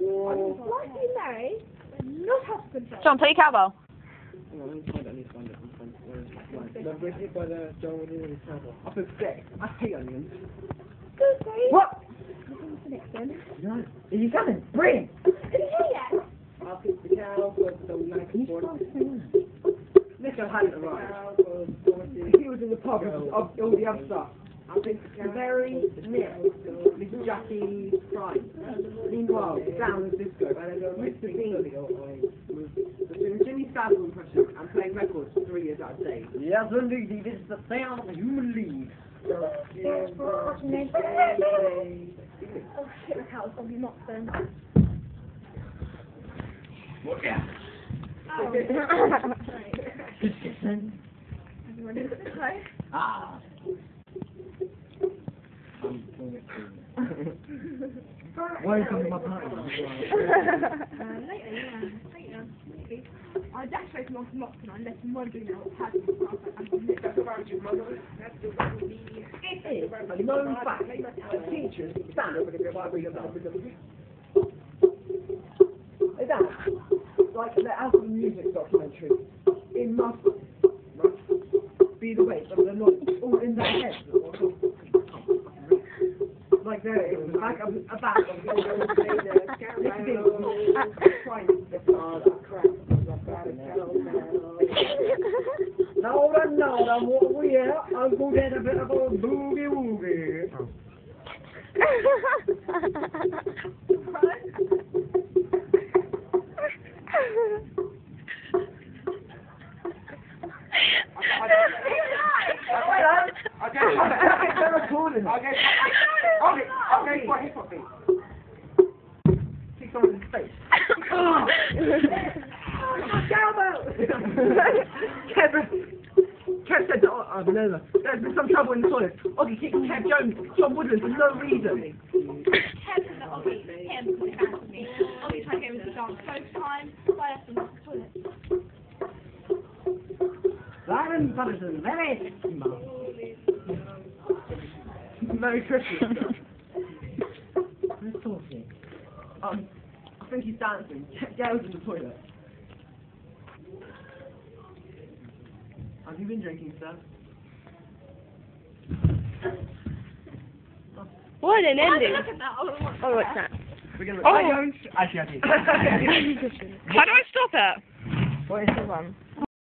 Slightly married, but not husband. John, play your cowbell. Up a stick. I hate onions. What? No. Are you coming? Bring! Is he here yet? I'll pick the cow for the night before. Nico hadn't arrived. He was in the pub of all the other stuff. I think very near Miss Jackie Prime. Meanwhile, down the disco, Mr. Bean was doing Jimmy Savile impressions and playing records for 3 years out of date. Yes, indeed, this is the sound of the human league. Oh shit, the cow's probably not then. What? Yeah. Oh. Good kissing. Everyone is this way. Ah. Why are you coming to my party? Later, yeah. Maybe. I dashed away from off Mox and I left him wondering now what's happening. It is a known fact that teachers stand over the Bible. Is that like the album music documentary? It must be the way that they're not all in their heads. Like there it is, back of a back of Now, what we hear, I'll go get a bit of a boogie woogie. Okay, what hip hop beat? Kick someone in the face. Kev said that, oh, no, there's been some trouble in the toilet. Okay, kick Kev Jones, John Woodland for no reason. Kev said that Oggy, him, put his hands on me. Oggy tried to get me to dance both times, so I left him off the toilet. Lauren Patterson, very Merry Christmas. Who's talking? I think he's dancing. Gail's in the toilet. Have you been drinking, sir? What an ending. Look at that. Oh, what's that? We're gonna Oh. Actually, I did. How do I stop it? What is the one?